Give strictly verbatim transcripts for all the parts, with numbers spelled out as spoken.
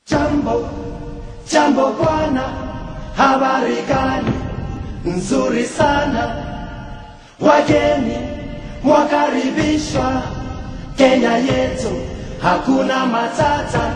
Jambo, jambo bwana, habari gani? Nzuri sana. Wageni mwakaribishwa Kenya yetu, hakuna matata.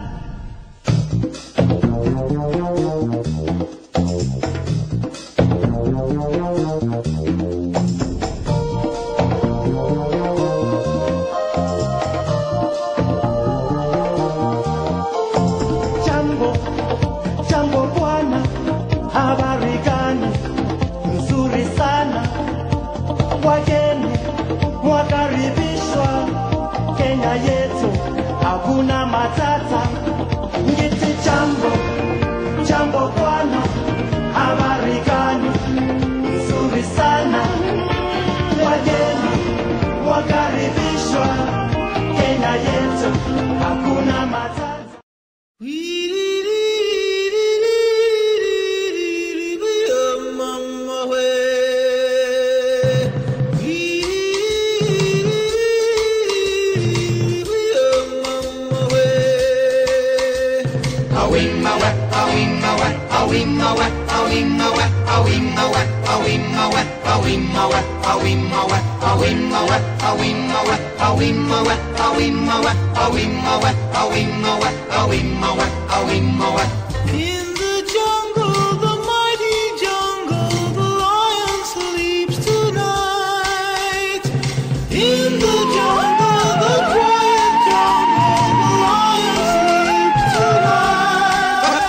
Jambo, jambo bwana, habari gani? Nzuri sana. Wageni mwakaribishwa Kenya yetu, hakuna matata. Ngiti jambo, jambo bwana, habari gani? Nzuri sana. Wageni mwakaribishwa Kenya yetu, hakuna matata. In the jungle, the mighty jungle, the lion sleeps tonight. In the jungle, the quiet jungle, the lion sleeps tonight.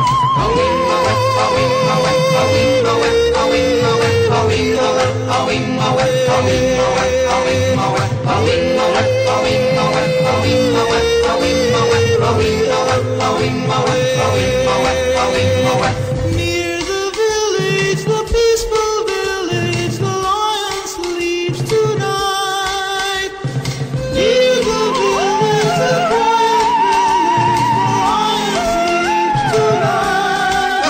Near the village, the peaceful village, the lion sleeps tonight. Near the village, the quiet village, the lion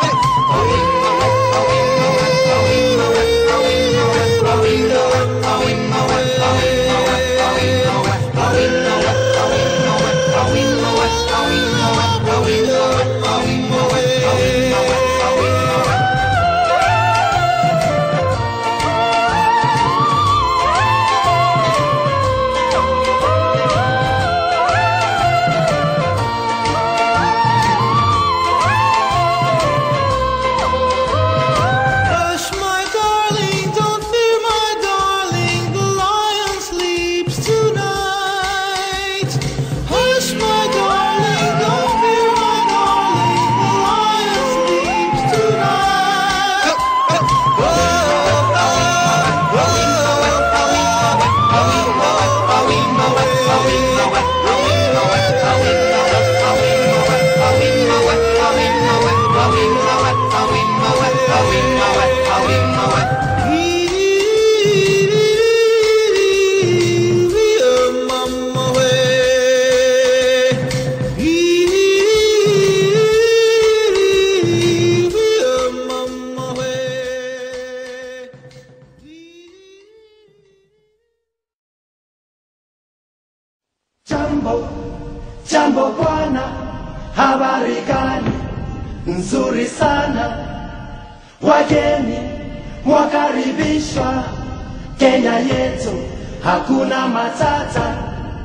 Hush, my darling, don't fear, my darling, the lion sleeps tonight. Hush, my darling, don't fear, my darling, the lion sleeps tonight. Jambo, jambo bwana, habari gani? Nzuri sana. Wageni mwakaribishwa Kenya yetu, hakuna matata.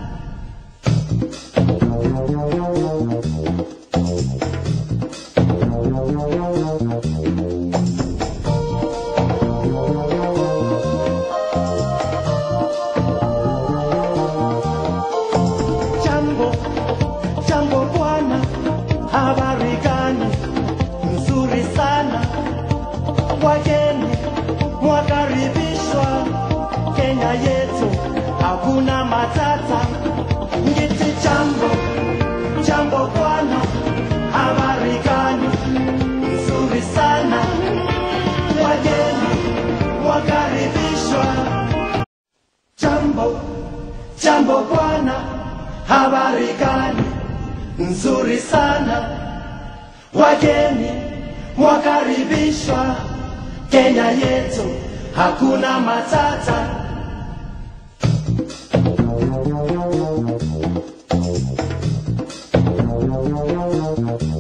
Jambo, jambo bwana, habari gani? Nzuri sana. Wageni mwakaribishwa Kenya yetu, hakuna matata. Ngiti jambo, jambo bwana, habari gani? Nzuri sana. Wageni mwakaribishwa. Jambo, jambo bwana, habari gani? Nzuri sana. Wageni mwakaribishwa Kenya yetu, hakuna matata. Thank you.